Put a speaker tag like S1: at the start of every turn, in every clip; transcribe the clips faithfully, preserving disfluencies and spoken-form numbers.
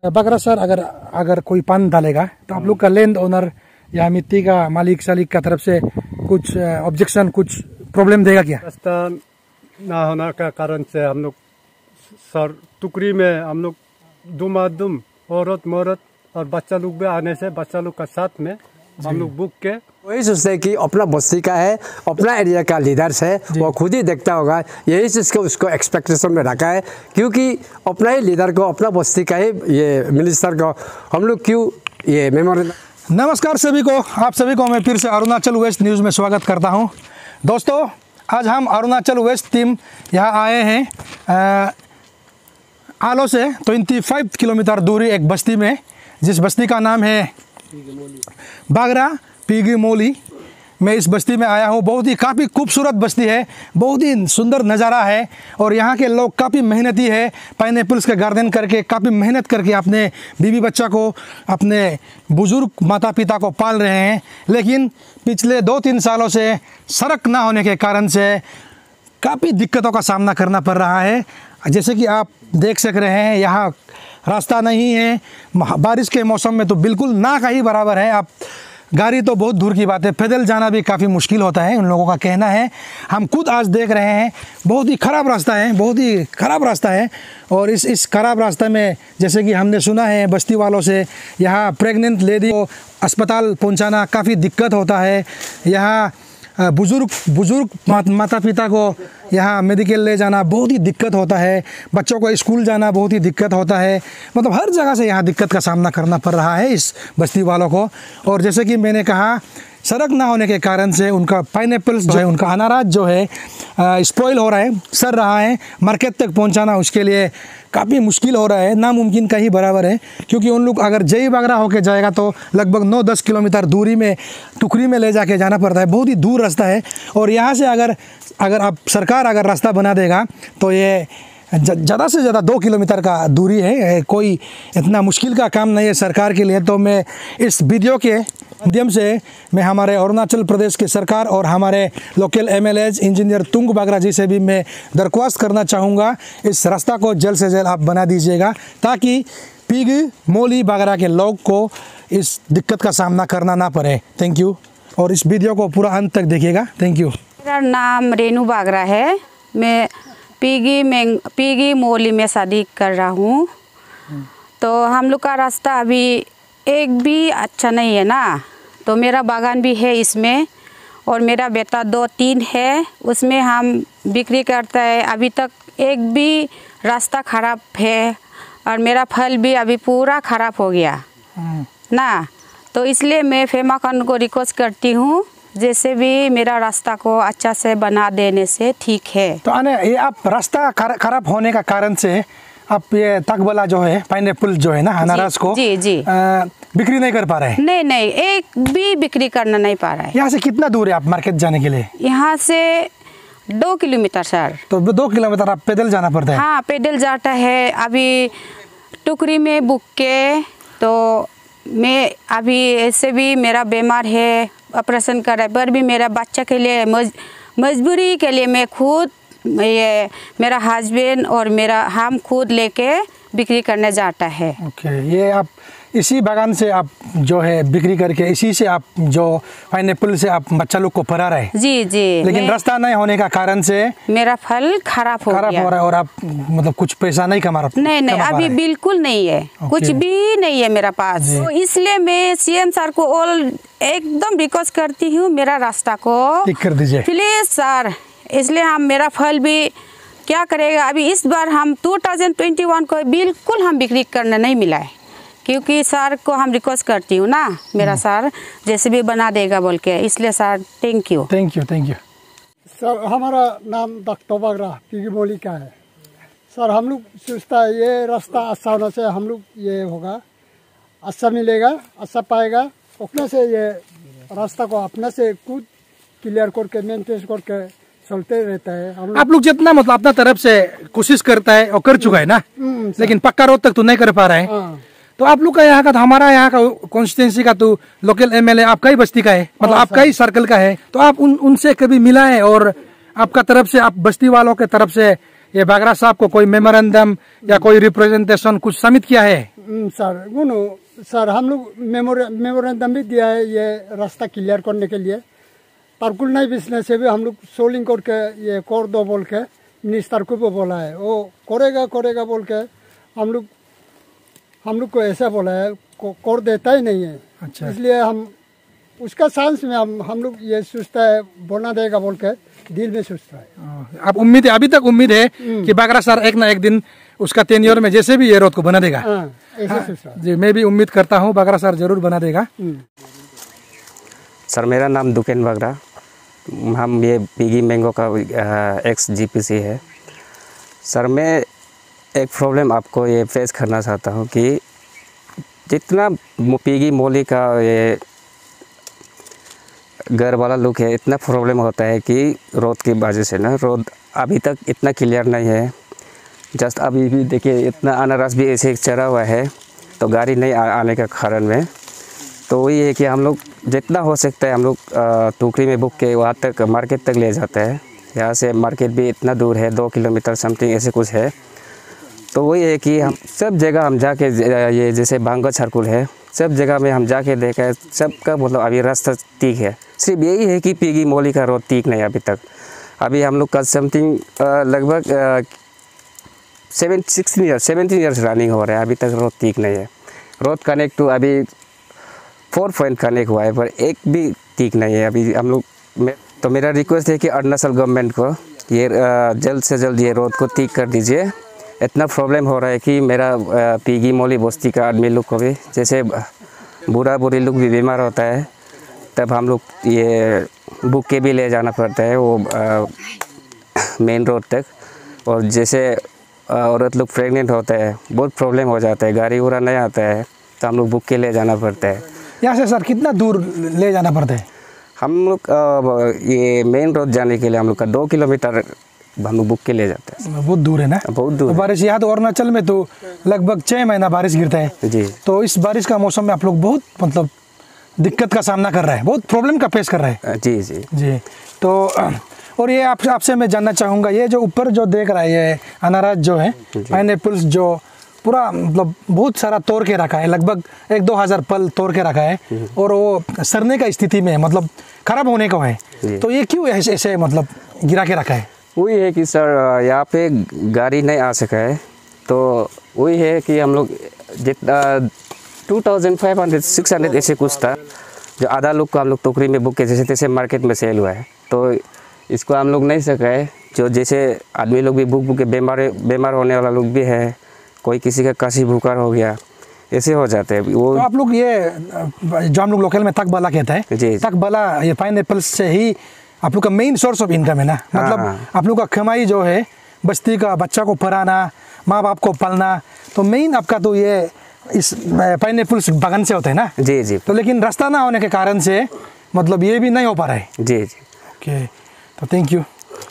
S1: बगरा सर, अगर अगर कोई पान डालेगा तो आप लोग का लैंड ओनर या मिट्टी का मालिक सालिक का तरफ से कुछ ऑब्जेक्शन, कुछ प्रॉब्लम देगा क्या?
S2: रास्ता ना होने का कारण से हम लोग सर टुकड़ी में हम लोग दुम दुम औरत मौरत और बच्चा लोग भी आने से बच्चा लोग का साथ में हम लोग बुक के
S3: वही सोचते हैं कि अपना बस्ती का है, अपना एरिया का लीडर्स है, वो खुद ही देखता होगा। यही चीज़ को उसको एक्सपेक्टेशन में रखा है, क्योंकि अपना ही लीडर को, अपना बस्ती का ही ये मिनिस्टर को हम लोग क्यों ये मेमोरेंडम।
S1: नमस्कार सभी को, आप सभी को मैं फिर से अरुणाचल वेस्ट न्यूज़ में स्वागत करता हूं। दोस्तों, आज हम अरुणाचल वेस्ट टीम यहाँ आए हैं आलो से पच्चीस किलोमीटर दूरी एक बस्ती में, जिस बस्ती का नाम है बागरा पीगी मोली। मैं इस बस्ती में आया हूँ। बहुत ही काफ़ी खूबसूरत बस्ती है, बहुत ही सुंदर नज़ारा है और यहाँ के लोग काफ़ी मेहनती है। पाइनएप्पल्स का गार्डन करके काफ़ी मेहनत करके अपने बीवी बच्चा को, अपने बुज़ुर्ग माता पिता को पाल रहे हैं। लेकिन पिछले दो तीन सालों से सड़क ना होने के कारण से काफ़ी दिक्कतों का सामना करना पड़ रहा है। जैसे कि आप देख सक रहे हैं, यहाँ रास्ता नहीं है। बारिश के मौसम में तो बिल्कुल ना का ही बराबर है। आप गाड़ी तो बहुत दूर की बात है, पैदल जाना भी काफ़ी मुश्किल होता है, उन लोगों का कहना है। हम खुद आज देख रहे हैं, बहुत ही ख़राब रास्ता है, बहुत ही ख़राब रास्ता है। और इस इस ख़राब रास्ते में जैसे कि हमने सुना है बस्ती वालों से, यहाँ प्रेग्नेंट लेडी को अस्पताल पहुँचाना काफ़ी दिक्कत होता है। यहाँ बुज़ुर्ग बुज़ुर्ग माता पिता को यहाँ मेडिकल ले जाना बहुत ही दिक्कत होता है। बच्चों को स्कूल जाना बहुत ही दिक्कत होता है। मतलब हर जगह से यहाँ दिक्कत का सामना करना पड़ रहा है इस बस्ती वालों को। और जैसे कि मैंने कहा, सड़क ना होने के कारण से उनका पाइनएप्पल्स जो है, उनका अनारज जो है स्पॉइल हो रहा है, सड़ रहा है। मार्केट तक पहुंचाना उसके लिए काफ़ी मुश्किल हो रहा है, नामुमकिन का ही बराबर है। क्योंकि उन लोग अगर जय बागरा होके जाएगा तो लगभग नौ दस किलोमीटर दूरी में टुकड़ी में ले जाके जाना पड़ता है। बहुत ही दूर रास्ता है। और यहाँ से अगर अगर आप सरकार अगर रास्ता बना देगा तो ये ज़्यादा से ज़्यादा दो किलोमीटर का दूरी है। कोई इतना मुश्किल का काम नहीं है सरकार के लिए। तो मैं इस वीडियो के माध्यम से मैं हमारे अरुणाचल प्रदेश के सरकार और हमारे local MLAs engineer Tung Bagra ji से भी मैं दरख्वास्त करना चाहूँगा, इस रास्ता को जल्द से जल्द आप बना दीजिएगा, ताकि पीगी मोली बागरा के लोग को इस दिक्कत का सामना करना ना पड़े। Thank you. और इस वीडियो को पूरा अंत तक देखिएगा। Thank you.
S4: मेरा नाम रेनू बागरा है। मैं पीगी में पीगी मोली में शादी कर रहा हूँ। तो हम लोग का रास्ता अभी एक भी अच्छा नहीं है ना। तो मेरा बागान भी है इसमें, और मेरा बेटा दो तीन है, उसमें हम बिक्री करता है। अभी तक एक भी रास्ता ख़राब है और मेरा फल भी अभी पूरा ख़राब हो गया ना। तो इसलिए मैं फेमा खान को रिक्वेस्ट करती हूँ, जैसे भी मेरा रास्ता को अच्छा से बना देने से ठीक है।
S1: तो आने ये आप रास्ता खराब होने का कारण से आप ये तकबला जो है, पाइनएप्पल जो है ना, अनारस को
S4: जी जी
S1: आ, बिक्री नहीं कर पा रहे हैं?
S4: नहीं नहीं, एक भी बिक्री करना नहीं पा रहा है।
S1: यहाँ से कितना दूर है आप मार्केट जाने के लिए?
S4: यहाँ से दो किलोमीटर सर।
S1: तो दो किलोमीटर आप पैदल जाना पड़ता है?
S4: हाँ, पैदल जाता है। अभी टुकड़ी में बुक के, तो मैं अभी ऐसे भी मेरा बीमार है, ऑपरेशन कर रहा है, पर भी मेरा बच्चा के लिए मज, मजबूरी के लिए मैं खुद, ये मेरा हस्बैंड और मेरा हम खुद लेके बिक्री करने जाता है।
S1: ओके okay, ये आप इसी बागान से आप जो है बिक्री करके, इसी से आप जो पाइनएप्पल से आप बच्चा लोग को पढ़ा रहे? जी जी। लेकिन रास्ता नहीं होने का कारण से मेरा
S4: फल खराब हो
S1: खराब हो रहा है और आप मतलब कुछ पैसा नहीं कमा रहे?
S4: नहीं नहीं, अभी बिल्कुल नहीं है। okay. कुछ भी नहीं है मेरा पास। तो इसलिए मैं सीएम सर को ऑल एकदम रिक्वेस्ट करती हूँ, मेरा रास्ता को
S1: ठीक कर दीजिए
S4: प्लीज सर। इसलिए हम मेरा फल भी क्या करेगा। अभी इस बार हम दो हज़ार इक्कीस को बिल्कुल हम बिक्री करने नहीं मिला है, क्योंकि सर को हम रिक्वेस्ट करती हूँ ना, मेरा सर जैसे भी बना देगा बोल के। इसलिए sir thank you
S1: thank you thank you
S2: sir. हमारा नाम डॉक्टर बागरा पीगी मोली का है सर। हम लोग सोचता है ये रास्ता अच्छा होने से हम लोग ये होगा, अच्छा मिलेगा, अच्छा पाएगा। अपने से ये रास्ता को अपने से खुद क्लियर करके मेंटेन करके चलते रहता है। हम
S1: आप लोग जितना मतलब अपना तरफ से कोशिश करता है और कर चुका है ना, लेकिन पक्का रोड तक तो नहीं कर पा रहा है। तो आप लोग का यहाँ का, हमारा यहाँ का कॉन्स्टिट्यूंसी का तो लोकल एमएलए आपका ही बस्ती का है, मतलब आपका ही सर्कल का है। तो आप उन उनसे कभी मिला है और आपका तरफ से, आप बस्ती वालों के तरफ से ये बागरा साहब को कोई मेमोरेंडम या कोई रिप्रेजेंटेशन कुछ सबमिट किया है?
S2: हम्म, सर गुनो सर हम लोग मेमोरेंडम भी दिया है ये रास्ता क्लियर करने के लिए। पार्कुल नहीं बिजनेस से भी हम लोग सोलिंग करके ये कर दो बोल के मिनिस्टर को भी बोला है, वो करेगा करेगा बोल के हम लोग हम लोग को ऐसा बोला है, कर देता ही नहीं है।
S1: अच्छा।
S2: इसलिए हम उसका चांस में हम हम लोग ये सोचता है बना देगा बोल के दिल में सोचता है।
S1: आप उम्मीद है, अभी तक उम्मीद है कि बागरा सर एक ना एक दिन उसका टेन्योर में जैसे भी ये रोड को बना देगा?
S2: हाँ, ऐसे सोचता है।
S1: जी, मैं भी उम्मीद करता हूँ बागरा सर जरूर बना देगा।
S5: सर मेरा नाम दुकेन बागरा, हम ये पिगी मैंगो का एक्स जीपीसी है। सर मैं एक प्रॉब्लम आपको ये फेस करना चाहता हूँ कि जितना पिगी मोली का ये घर वाला लुक है, इतना प्रॉब्लम होता है कि रोड की वजह से ना, रोड अभी तक इतना क्लियर नहीं है। जस्ट अभी भी देखिए इतना अनारस भी ऐसे चढ़ा हुआ है, तो गाड़ी नहीं आ, आने का कारण में। तो वही है कि हम लोग जितना हो सकता है हम लोग टोकरी में बुक के वहाँ तक मार्केट तक ले जाते हैं। यहाँ से मार्केट भी इतना दूर है, दो किलोमीटर समथिंग ऐसे कुछ है। तो वही है कि हम सब जगह हम जाके ये जैसे बांगा छरकुल है, सब जगह में हम जाके देखा है, सबका मतलब अभी रास्ता ठीक है। सिर्फ यही है कि पिगी मोली का रोड ठीक नहीं अभी तक। अभी हम लोग का समथिंग लगभग seven sixteen years seventeen years running हो रहा है, अभी तक रोड ठीक नहीं है। रोड कनेक्ट टू अभी फोर पॉइंट कनेक्ट हुआ है, पर एक भी ठीक नहीं है अभी हम लोग में। तो मेरा रिक्वेस्ट है कि अरुणाचल गवर्नमेंट को ये जल्द से जल्द ये रोड को ठीक कर दीजिए। इतना प्रॉब्लम हो रहा है कि मेरा पिगी मोली बस्ती का आदमी लोग को भी, जैसे बूढ़ा बूढ़ी लोग भी बीमार होता है, तब हम लोग ये बुक के भी ले जाना पड़ता है वो मेन रोड तक। और जैसे औरत लोग प्रेग्नेंट होते हैं, बहुत प्रॉब्लम हो जाता है, गाड़ी घोड़ा नहीं आता है, तो हम लोग बुक के ले जाना पड़ता है।
S1: यहाँ से सर कितना दूर ले जाना पड़ता है?
S5: हम लोग ये मेन रोड जाने के लिए हम लोग का दो किलोमीटर हम लोग बुक के ले जाते हैं।
S1: बहुत दूर है ना?
S5: बहुत दूर।
S1: तो बारिश यहाँ तो अरुणाचल में तो लगभग छः महीना बारिश गिरता है
S5: जी।
S1: तो इस बारिश का मौसम में आप लोग बहुत मतलब दिक्कत का सामना कर रहे हैं, बहुत प्रॉब्लम का फेस कर रहे हैं।
S5: जी जी
S1: जी। तो और ये आप आपसे मैं जानना चाहूँगा, ये जो ऊपर जो देख रहा है ये अनारस जो है, पाइनएप्पल्स जो पूरा मतलब बहुत सारा तोड़ के रखा है, लगभग एक दो हज़ार पल तोड़ के रखा है और वो सड़ने का स्थिति में मतलब खराब होने को है। तो ये क्यों ऐसे ऐसे मतलब गिरा के रखा है?
S5: वही है कि सर यहाँ पे गाड़ी नहीं आ सका है, तो वही है कि हम लोग जितना two thousand five hundred six hundred ऐसे कुछ था, जो आधा लोग को हम लोग टोकरी में बुक के जैसे तैसे मार्केट में सेल हुआ है। तो इसको हम लोग नहीं सका है, जो जैसे आदमी लोग भी बुक बुक के बीमार बीमार होने वाला लोग भी है, कोई किसी का काशी बुखार हो गया, ऐसे हो जाते हैं वो।
S1: तो आप लोग ये जो हम लोग लोकल में तकबला कहते हैं,
S5: जी।
S1: तकबला ये पाइनएप्पल्स से ही आप लोग का मेन सोर्स ऑफ इनकम है ना? मतलब
S5: हाँ।
S1: आप लोग का कमाई जो है बस्ती का बच्चा को पढ़ाना, माँ बाप को पालना, तो मेन आपका तो ये इस पाइनएप्पल्स बागान से होता है ना?
S5: जी जी।
S1: तो लेकिन रास्ता ना होने के कारण से मतलब ये भी नहीं हो पा रहा है।
S5: जी जी।
S1: ओके, तो थैंक यू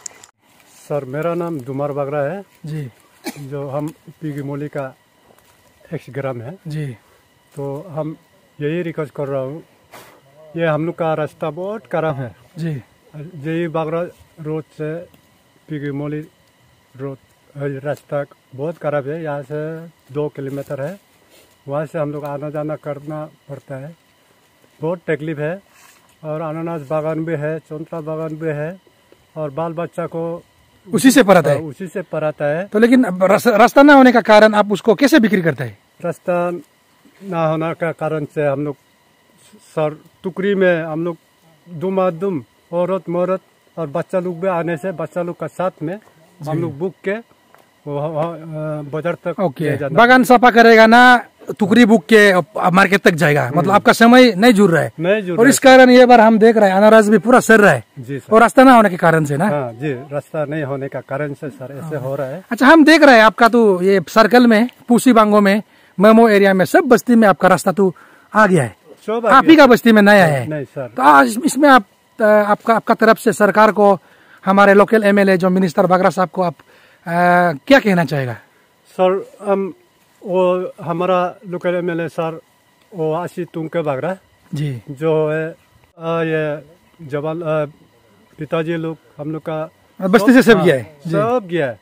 S6: सर। मेरा नाम दुमार बागरा है
S1: जी।
S6: जो हम पिगी मोली का एक्स ग्राम है
S1: जी।
S6: तो हम यही रिक्वेस्ट कर रहा हूँ, ये हम लोग का रास्ता बहुत खराब है
S1: जी।
S6: यही बागरा रोड से पिगी मोली रोड रास्ता बहुत खराब है। यहाँ से दो किलोमीटर है, वहाँ से हम लोग आना जाना करना पड़ता है, बहुत तकलीफ है। और अनानास बागान भी है, चौंतरा बागान भी है, और बाल बच्चा को
S1: उसी से पढ़ाता है?
S6: उसी से पढ़ाता है।
S1: तो लेकिन रास्ता ना होने का कारण आप उसको कैसे बिक्री करते हैं?
S6: रास्ता ना होने का कारण से हम लोग सर टुकड़ी में हम लोग दुम दुम औरत मौरत और बच्चा लोग भी आने से बच्चा लोग का साथ में हम लोग बुक के बाजार तक
S1: ओके। बागान सफा करेगा ना, टुकड़ी बुक के मार्केट तक जाएगा, मतलब आपका समय नहीं जुड़ रहा है।
S6: नहीं जुड़
S1: और इस कारण ये बार हम देख रहे हैं अनारस भी पूरा सड़ रहा है
S6: जी सर।
S1: और रास्ता ना होने के कारण से ना?
S6: हाँ जी, रास्ता नहीं होने का कारण से सर ऐसे हो रहा है।
S1: अच्छा, हम देख रहे हैं आपका तो ये सर्कल में पूसी बांगो में मेमो एरिया में सब बस्ती में आपका रास्ता तो आ गया है, आप ही का बस्ती में नया है।
S6: नहीं सर।
S1: तो आज इसमें आप आपका आपका तरफ से सरकार को, हमारे लोकल एमएलए जो मिनिस्टर बागरा साहब को आप आ, क्या कहना चाहेगा?
S6: सर हम वो हमारा लोकल एमएलए सर वो आशी तुंके बागरा
S1: जी,
S6: जो है आ, ये जवान पिताजी लोग हम लोग का
S1: बस्ती से सब गया है?
S6: सब गया है।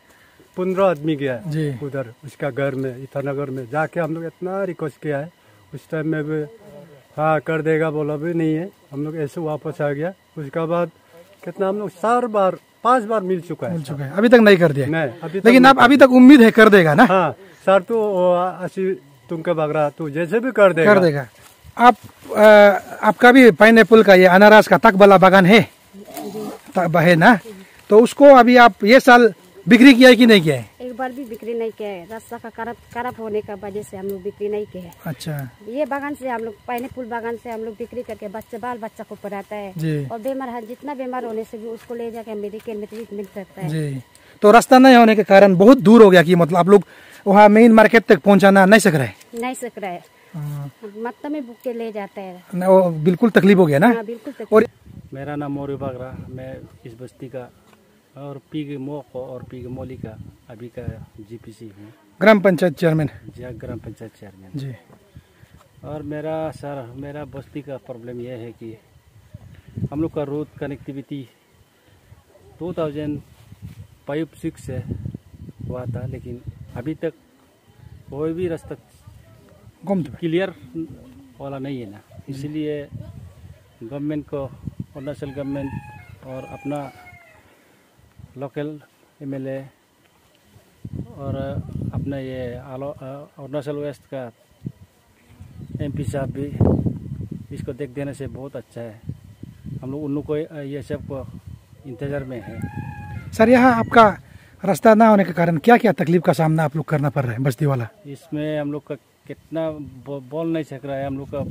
S6: पंद्रह आदमी गया
S1: जी।
S6: है उधर उसका घर में ईटानगर में जाके हम लोग इतना रिक्वेस्ट किया है। उस टाइम में भी हाँ कर देगा बोला भी नहीं है, हम लोग ऐसे वापस आ गया। उसके बाद कितना हम लोग चार बार पांच बार मिल चुका है,
S1: मिल चुका है, अभी तक नहीं कर दिया।
S6: नहीं अभी तक
S1: लेकिन आप अभी तक उम्मीद है कर देगा ना?
S6: हाँ सर तो ऐसी तुमके बगरा तू जैसे भी कर देगा
S1: कर देगा। आप आ, आपका भी पाइनएप्पल का ये अनारस का तक वाला बागान है, तक है ना? तो उसको अभी आप ये साल बिक्री किया है कि नहीं किया है?
S7: एक बार भी बिक्री नहीं किया है, रास्ता का खराब खराब होने का वजह से हम लोग बिक्री नहीं किए है।
S1: अच्छा,
S7: ये बागान से हम लोग पाइनएप्पल बागान से हम लोग बिक्री करके बच्चे बाल बच्चा को पढ़ाता है
S1: जी।
S7: और बीमार है जितना बीमार होने से भी उसको ले जाकर मेडिकल में ट्रीटमेंट करता है
S1: जी। तो रास्ता नहीं होने के कारण बहुत दूर हो गया कि मतलब आप लोग वहाँ मेन मार्केट तक पहुँचाना नहीं सक रहे?
S7: नहीं सक रहा है, मतलब में बुक के ले जाता है।
S1: न, वो बिल्कुल तकलीफ हो गया ना?
S7: हाँ, बिल्कुल तकलीफ।
S1: और
S8: मेरा नाम मोरू बागरा, मैं इस बस्ती का और पीग मोको और पीग मोली का अभी का जीपीसी हूँ,
S1: ग्राम पंचायत चेयरमैन
S8: जिया ग्राम पंचायत चेयरमैन
S1: जी।
S8: और मेरा सर मेरा बस्ती का प्रॉब्लम यह है कि हम लोग का रोड कनेक्टिविटी दो हज़ार पाँच सिक्स से हुआ था, लेकिन अभी तक कोई भी रास्ता क्लियर वाला नहीं है ना। इसलिए गवर्नमेंट को, अरुणाचल गवर्नमेंट और अपना लोकल एमएलए और अपना ये अरुणाचल वेस्ट का एमपी साहब भी इसको देख देने से बहुत अच्छा है। हम लोग उन लोग को ये सब को इंतज़ार में है।
S1: सर, यहाँ आपका रास्ता ना होने के कारण क्या क्या तकलीफ का सामना आप लोग करना पड़ रहा है बस्ती वाला?
S8: इसमें हम लोग का कितना बो, बोल नहीं सक रहा है। हम लोग का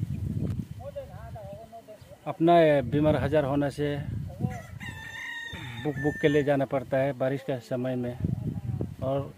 S8: अपना बीमार हजार होने से बुक बुक के ले जाना पड़ता है बारिश का समय में, और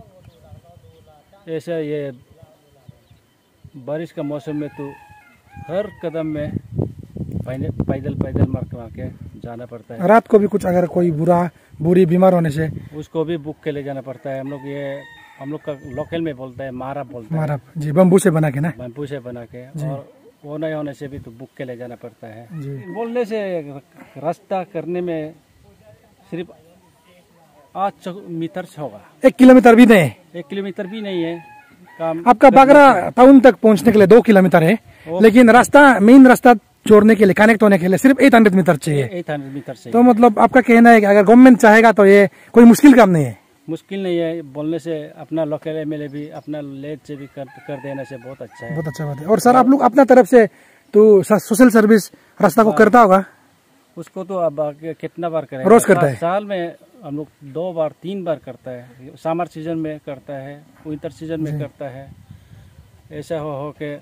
S8: ऐसा ये बारिश का मौसम में तो हर कदम में पैदल पैदल मार मार के जाना पड़ता है।
S1: रात को भी कुछ अगर कोई बुरा बुरी बीमार होने से
S8: उसको भी बुक के ले जाना पड़ता है। हम लोग ये हम लोग का लोकल में बोलता है मारा बोलता
S1: मारा जी, बम्बू से बना के ना?
S8: बम्बू से बना के, और वो नहीं होने से भी तो बुक के ले जाना पड़ता है
S1: जी।
S8: बोलने से रास्ता करने में सिर्फ आठ मीटर होगा,
S1: एक किलोमीटर भी नहीं है?
S8: एक किलोमीटर भी नहीं है। काम
S1: आपका बागरा टाउन तक पहुंचने के लिए दो किलोमीटर है, लेकिन रास्ता मेन रास्ता जोड़ने के लिए, कनेक्ट होने के लिए सिर्फ आठ सौ मीटर चाहिए।
S8: आठ सौ मीटर से
S1: तो मतलब आपका कहना है कि अगर गवर्नमेंट चाहेगा तो ये कोई मुश्किल काम नहीं है?
S8: मुश्किल नहीं है, बोलने से अपना लोकल एमएलए भी अपना लेट से भी कर, कर देने से बहुत अच्छा है।
S1: बहुत अच्छा बात है। और सर, आप लोग अपना तरफ से तो सोशल सर्विस रास्ता को करता होगा?
S8: उसको तो अब आगे कितना बार करेगा,
S1: रोज करता है?
S8: साल में हम लोग दो बार तीन बार करता है। समर सीजन में करता है, विंटर सीजन में करता है। ऐसा हो हो के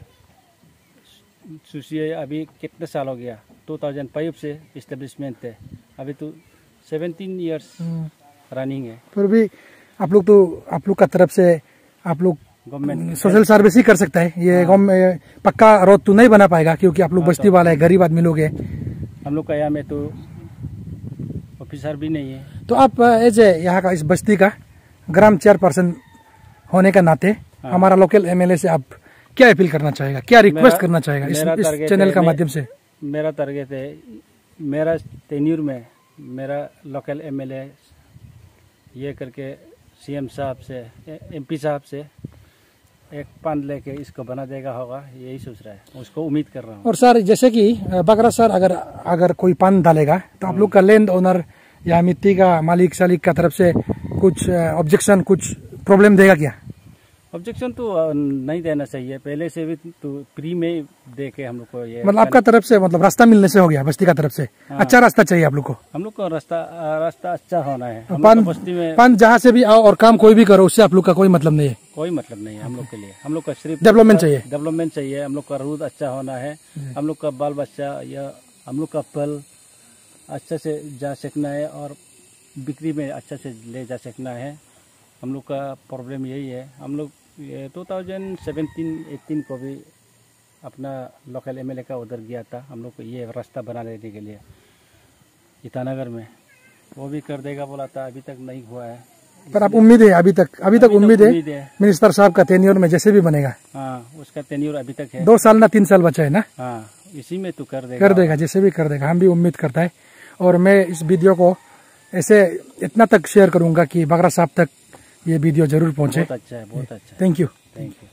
S8: सोचिए अभी कितने साल हो गया, दो हज़ार पाँच से इस्टेब्लिशमेंट थे, अभी तो सत्रह इयर्स रनिंग है।
S1: फिर भी आप लोग तो आप लोग का तरफ से आप लोग
S8: गवर्नमेंट
S1: सोशल सर्विस ही कर सकता है। ये गवर्नमेंट पक्का रोड तो नहीं बना पाएगा क्योंकि आप लोग बस्ती वाला है, गरीब आदमी लोग है।
S8: हम लोग का यहाँ में तो ऑफिसर भी नहीं है।
S1: तो आप एज ए यहाँ का इस बस्ती का ग्राम चेयरपर्सन होने का नाते हमारा लोकल एमएलए से आप क्या अपील करना चाहेगा, क्या रिक्वेस्ट करना चाहेगा इस, इस चैनल का माध्यम से?
S8: मेरा टारगेट है, मेरा टेन्यूर में मेरा लोकल एमएलए ये करके सीएम साहब से, एमपी साहब से एक फंड लेके इसको बना देगा होगा, यही सोच रहा है, उसको उम्मीद कर रहा हूँ।
S1: और सर, जैसे कि बागरा सर, अगर अगर कोई फंड डालेगा तो आप लोग का लैंड ओनर या मिट्टी का मालिक सालिक का तरफ से कुछ ऑब्जेक्शन, कुछ प्रॉब्लम देगा क्या?
S8: ऑब्जेक्शन तो नहीं देना चाहिए, पहले से भी तो फ्री में दे के हम लोग को ये
S1: मतलब आपका तरफ से मतलब रास्ता मिलने से हो गया बस्ती का तरफ से?
S8: हाँ।
S1: अच्छा रास्ता चाहिए आप लोग को?
S8: हम लोग को रास्ता रास्ता अच्छा होना है। हम
S1: पान,
S8: लोग को बस्ती में
S1: पान जहाँ से भी आओ और काम कोई भी करो, उससे आप लोग का कोई मतलब नहीं है?
S8: कोई मतलब नहीं है हम लोग के लिए। हम लोग का सिर्फ
S1: डेवलपमेंट चाहिए।
S8: डेवलपमेंट चाहिए। हम लोग का रोड अच्छा होना है, हम लोग का बाल बच्चा या हम लोग का पल अच्छा से जा सकना है और बिक्री में अच्छा से ले जा सकना है। हम लोग का प्रॉब्लम यही है। हम लोग ये दो हज़ार सत्रह अठारह को भी अपना लोकल एमएलए का उधर गया था हम लोग को ये रास्ता बना लेने के लिए ईटानगर में, वो भी कर देगा बोला था, अभी तक नहीं हुआ है।
S1: पर आप उम्मीद है अभी तक अभी तक उम्मीद है मिनिस्टर साहब का टेन्योर में जैसे भी बनेगा?
S8: हाँ, उसका टेन्योर अभी तक है,
S1: दो साल ना तीन साल बचा है ना?
S8: हाँ, इसी में तो कर देगा
S1: कर देगा जैसे भी कर देगा, हम भी उम्मीद करता है। और मैं इस वीडियो को ऐसे इतना तक शेयर करूंगा कि बागरा साहब तक ये वीडियो जरूर पहुँचे।
S8: बहुत अच्छा है, बहुत अच्छा है।
S1: Thank you.
S8: Thank you.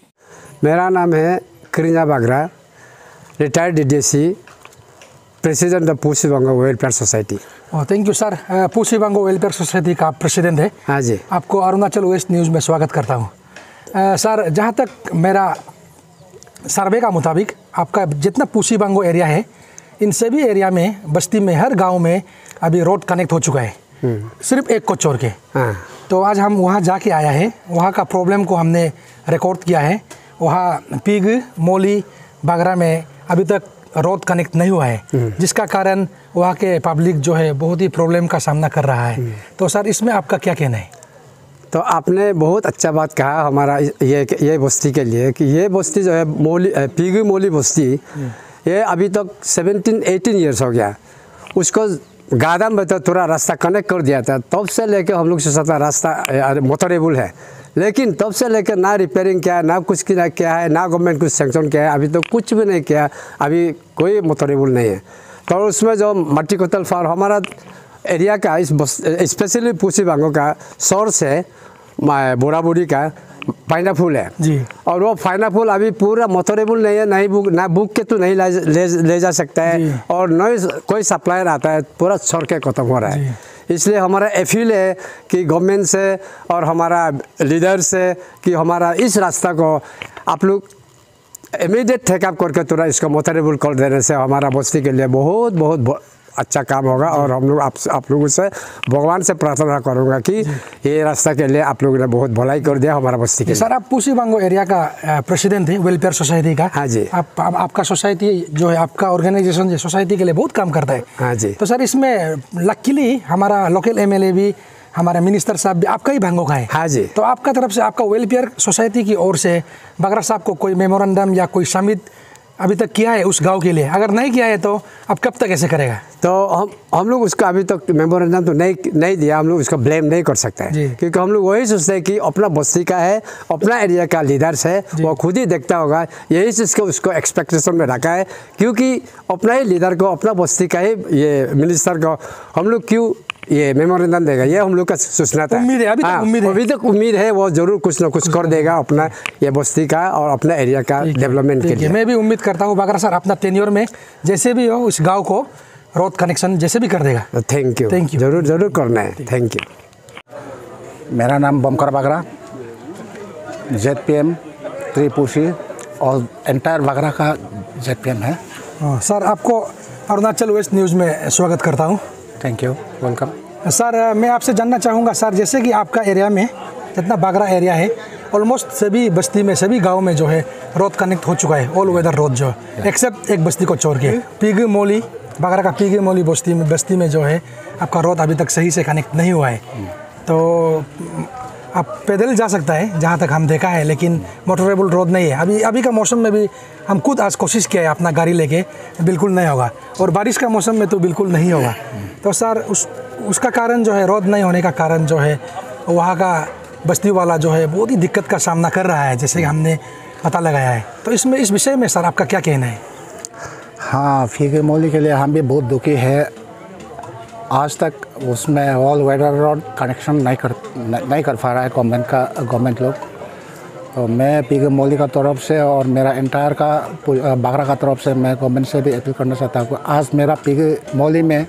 S3: मेरा नाम है Karinja Bagra, retired D D S C, president of Pusi Bango welfare society.
S1: Thank you sir. Pusi Bango welfare society का प्रेसिडेंट है।
S3: हाँ जी।
S1: आपको अरुणाचल वेस्ट न्यूज़ में स्वागत करता हूँ। सर, जहाँ तक मेरा सर्वे का मुताबिक आपका जितना पूसी बांगो एरिया है, इन सभी एरिया में, बस्ती में, हर गांव में अभी रोड कनेक्ट हो चुका है, सिर्फ एक को छोड़ के।
S3: हाँ।
S1: तो आज हम वहाँ जाके आया है, वहाँ का प्रॉब्लम को हमने रिकॉर्ड किया है। वहाँ पीग, मोली, बागरा में अभी तक रोड कनेक्ट नहीं हुआ है, जिसका कारण वहाँ के पब्लिक जो है बहुत ही प्रॉब्लम का सामना कर रहा है। तो सर, इसमें आपका क्या कहना है?
S3: तो आपने बहुत अच्छा बात कहा हमारा ये ये बस्ती के लिए कि ये बस्ती जो है मोली पीगी मोली बस्ती, ये अभी तक सेवनटीन एटीन ईयर्स हो गया। उसको गादम में तो थोड़ा रास्ता कनेक्ट कर दिया था, तब से लेकर हम लोग सोचता रास्ता मोटरेबल है, लेकिन तब से लेकर ना रिपेयरिंग किया, ना कुछ किया क्या है, ना गवर्नमेंट कुछ सेंक्शन किया है, अभी तो कुछ भी नहीं किया, अभी कोई मोटरेबल नहीं है। तो उसमें जो मट्टी कोतल फार हमारा एरिया का, इस स्पेशली पूसी बांगो का सोर्स है बोरा बुरी का पाइनाफुल है
S1: जी।
S3: और वो पाइनाफुल अभी पूरा मोटरेबल नहीं है, नहीं बुक ना बुक के तो नहीं ले, ले, ले जा सकता है, और नहीं कोई सप्लायर आता है, पूरा छोड़ के खत्म हो रहा है। इसलिए हमारा अपील है कि गवर्नमेंट से और हमारा लीडर से कि हमारा इस रास्ता को आप लोग इमीडिएट टेकअप करके थोड़ा इसको मोटरेबल कर देने से हमारा बस्ती के लिए बहुत बहुत अच्छा काम होगा। और हम लोग आप आप लोगों से भगवान से प्रार्थना करूँगा कि ये रास्ता के लिए आप लोगों ने बहुत भलाई कर दिया हमारा बस्ती के।
S1: सर, आप पूसी बांगो एरिया का प्रेसिडेंट थे वेलफेयर सोसाइटी का।
S3: हाँ जी।
S1: आप, आप आपका सोसाइटी जो है, आपका ऑर्गेनाइजेशन जो सोसाइटी के लिए बहुत काम करता है।
S3: हाँ जी।
S1: तो सर, इसमें लकीली हमारा लोकल एमएलए भी, हमारा मिनिस्टर साहब भी आपका ही भांगो का है।
S3: हाँ जी।
S1: तो आपका तरफ से, आपका वेलफेयर सोसाइटी की ओर से बागरा साहब को कोई मेमोरेंडम या कोई समिट अभी तक किया है उस गांव के लिए? अगर नहीं किया है तो अब कब तक ऐसे करेगा?
S3: तो हम हम लोग उसका अभी तक मेमोरेंडम तो नहीं नहीं दिया, हम लोग उसका ब्लेम नहीं कर सकते हैं, क्योंकि हम लोग वही सोचते हैं कि अपना बस्ती का है, अपना एरिया का लीडर्स है, वो खुद ही देखता होगा, यही चीज़ को उसको एक्सपेक्टेशन में रखा है, क्योंकि अपना ही लीडर को, अपना बस्ती का ही ये मिनिस्टर को हम लोग क्यों ये मेमोरेंडम देगा, ये हम लोग का सोचना था।
S1: उम्मीद है, अभी तक उम्मीद है,
S3: अभी तक उम्मीद है वो जरूर कुछ ना कुछ कर देगा अपना ये बस्ती का और अपना एरिया का डेवलपमेंट के लिए।
S1: मैं भी उम्मीद करता हूँ बागरा सर अपना टेन्योर में जैसे भी हो उस गांव को रोड कनेक्शन जैसे भी कर देगा।
S3: थैंक यू
S1: थैंक यू
S3: जरूर जरूर करना है। Thank you.
S9: मेरा नाम Bamkar Bagra, Z P M Tripusi और एंटायर बागरा का जेड पी एम है।
S1: सर, आपको अरुणाचल वेस्ट न्यूज़ में स्वागत करता हूँ।
S9: Thank you, welcome.
S1: सर, मैं आपसे जानना चाहूँगा सर, जैसे कि आपका एरिया में जितना बागरा एरिया है, ऑलमोस्ट सभी बस्ती में, सभी गांव में जो है रोड कनेक्ट हो चुका है, ऑल वेदर रोड जो है, एक्सेप्ट एक बस्ती को छोड़ के। पीग मोली, बागरा का पीग मोली बस्ती में बस्ती में जो है आपका रोड अभी तक सही से कनेक्ट नहीं हुआ है। तो आप पैदल जा सकता है जहाँ तक हम देखा है, लेकिन मोटरेबल रोड नहीं है। अभी अभी का मौसम में भी हम खुद आज कोशिश किया है अपना गाड़ी लेके, बिल्कुल नहीं होगा, और बारिश का मौसम में तो बिल्कुल नहीं होगा। तो सर, उस उसका कारण जो है, रोड नहीं होने का कारण जो है, वहाँ का बस्ती वाला जो है बहुत ही दिक्कत का सामना कर रहा है, जैसे कि हमने पता लगाया है। तो इसमें इस विषय में सर आपका क्या कहना है?
S9: हाँ, फीके मोली के लिए हम भी बहुत दुखी है। आज तक उसमें ऑल वेदर रोड कनेक्शन नहीं कर नहीं कर पा रहा है गवर्नमेंट का गवर्नमेंट लोग। तो मैं पीगे मोली का तरफ से और मेरा एंटायर का बागरा का तरफ से मैं गवर्नमेंट से भी अपील करना चाहता हूँ। आज मेरा पीगे मोली में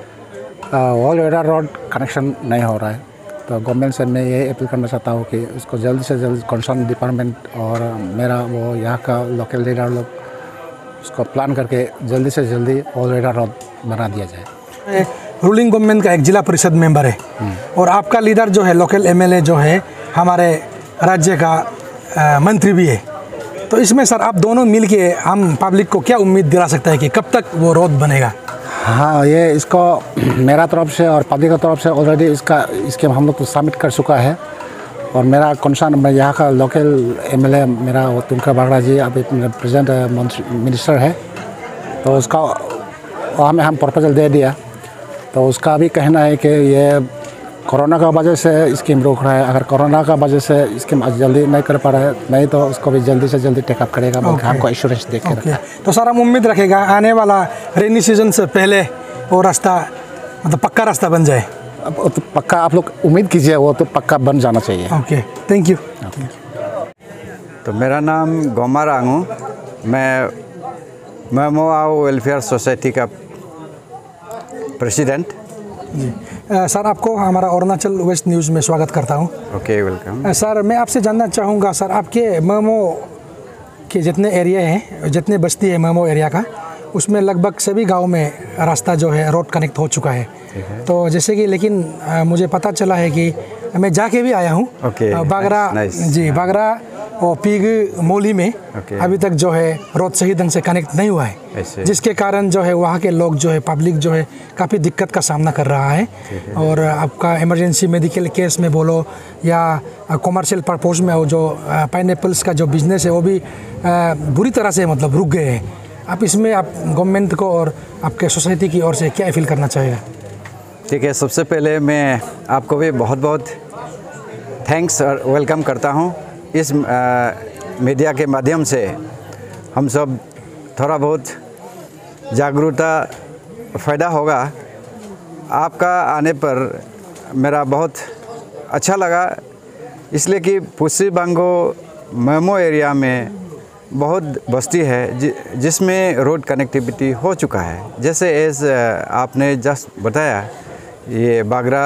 S9: ऑल वेदर रोड कनेक्शन नहीं हो रहा है, तो गवर्नमेंट से मैं ये अपील करना चाहता हूँ कि उसको जल्दी से जल्द कंसर्न डिपार्टमेंट और मेरा वो यहाँ का लोकल लीडर लोग उसको प्लान करके जल्दी से जल्दी ऑल वेदर रोड बना दिया जाए।
S1: रूलिंग गवर्नमेंट का एक जिला परिषद मेंबर है, और आपका लीडर जो है, लोकल एमएलए जो है, हमारे राज्य का आ, मंत्री भी है। तो इसमें सर आप दोनों मिल के हम पब्लिक को क्या उम्मीद दिला सकते हैं कि कब तक वो रोड बनेगा?
S9: हाँ, ये इसको मेरा तरफ से और पब्लिक की तरफ से ऑलरेडी इसका इसके हम लोग तो सबमिट कर चुका है, और मेरा कंसर्न, मैं यहाँ का लोकल एमएलए मेरा वो तुमका बागरा जी अभी प्रेजेंट मिनिस्टर है, तो उसका हमें हम प्रपोजल दे दिया। तो उसका भी कहना है कि ये कोरोना का वजह से स्कीम रोक रहा है, अगर कोरोना का वजह से स्कीम जल्दी नहीं कर पा रहा है, नहीं तो उसको भी जल्दी से जल्दी टेकअप करेगा, okay. हमको एश्योरेंस दे के रखा है।
S1: तो सर हम उम्मीद रखेगा आने वाला रेनी सीजन से पहले वो रास्ता मतलब पक्का रास्ता बन जाए।
S9: अब तो पक्का आप लोग उम्मीद कीजिए, वो तो पक्का बन जाना चाहिए।
S1: Okay, thank you.
S10: तो मेरा नाम गोमार आंगू, मैं मेमो आओ वेलफेयर सोसाइटी का प्रेसिडेंट।
S1: जी आ, सर, आपको हमारा अरुणाचल वेस्ट न्यूज़ में स्वागत करता हूँ।
S10: Okay, welcome.
S1: सर, मैं आपसे जानना चाहूँगा सर, आपके मेमो के जितने एरिया हैं, जितने बस्ती है मेमो एरिया का, उसमें लगभग सभी गांव में रास्ता जो है रोड कनेक्ट हो चुका है। तो जैसे कि लेकिन आ, मुझे पता चला है कि मैं जाके भी आया हूँ
S10: okay,
S1: बागरा
S10: nice, nice.
S1: जी बागरा और पीग मोली में okay. अभी तक जो है रोड सही ढंग से कनेक्ट नहीं हुआ है, जिसके कारण जो है वहाँ के लोग जो है पब्लिक जो है काफ़ी दिक्कत का सामना कर रहा है। और आपका इमरजेंसी मेडिकल केस में बोलो या कॉमर्शियल पर्पज़ में वो जो पाइनएप्पल्स का जो बिज़नेस है वो भी बुरी तरह से मतलब रुक गए हैं। आप इसमें आप गवर्नमेंट को और आपके सोसाइटी की ओर से क्या अपील करना चाहेगा?
S10: ठीक है, सबसे पहले मैं आपको भी बहुत बहुत थैंक्स और वेलकम करता हूँ। इस आ, मीडिया के माध्यम से हम सब थोड़ा बहुत जागरूकता फ़ायदा होगा। आपका आने पर मेरा बहुत अच्छा लगा, इसलिए कि पुसी बांगो मेमो एरिया में बहुत बस्ती है जि, जिसमें रोड कनेक्टिविटी हो चुका है। जैसे एज आपने जस्ट बताया, ये बागरा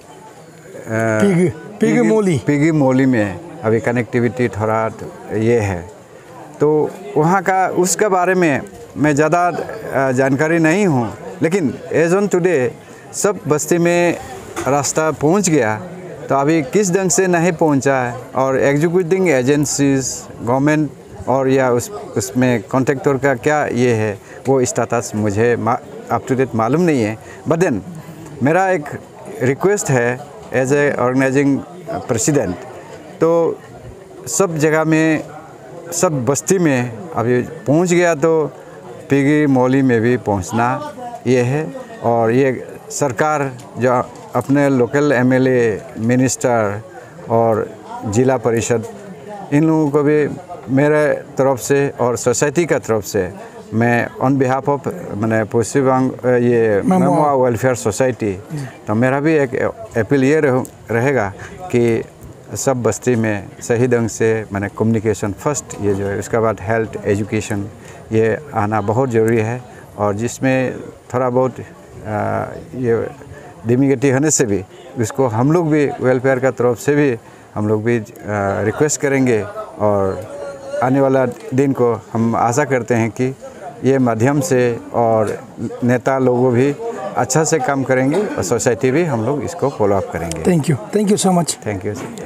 S1: पीगी पीगी मोली
S10: पीगी मोली में अभी कनेक्टिविटी थोड़ा ये है, तो वहाँ का उसके बारे में मैं ज़्यादा जानकारी नहीं हूँ, लेकिन एज ऑन टुडे सब बस्ती में रास्ता पहुँच गया। तो अभी किस ढंग से नहीं पहुँचा है और एग्जीक्यूटिंग एजेंसीज गवर्नमेंट और या उस उसमें कॉन्ट्रैक्टर का क्या ये है, वो स्टेटस मुझे अप टू डेट मालूम नहीं है। बट देन मेरा एक रिक्वेस्ट है एज ए ऑर्गेनाइजिंग प्रेसिडेंट, तो सब जगह में सब बस्ती में अभी पहुंच गया तो पीगी मोली में भी पहुंचना ये है। और ये सरकार जो अपने लोकल एमएलए, मिनिस्टर और जिला परिषद, इन लोगों को भी मेरे तरफ से और सोसाइटी का तरफ से मैं ऑन बिहाफ ऑफ मैंने पुसी बांग ये मेमो वेलफेयर सोसाइटी, तो मेरा भी एक अपील ये रहेगा कि सब बस्ती में सही ढंग से मैंने कम्युनिकेशन फर्स्ट ये जो है, उसके बाद हेल्थ एजुकेशन ये आना बहुत ज़रूरी है। और जिसमें थोड़ा बहुत आ, ये डिमिगेटी होने से भी उसको हम लोग भी वेलफेयर का तरफ से भी हम लोग भी रिक्वेस्ट करेंगे। और आने वाला दिन को हम आशा करते हैं कि ये माध्यम से और नेता लोगों भी अच्छा से काम करेंगे और सोसाइटी भी हम लोग इसको फॉलो अप करेंगे।
S1: Thank you, thank you so much.
S10: Thank you.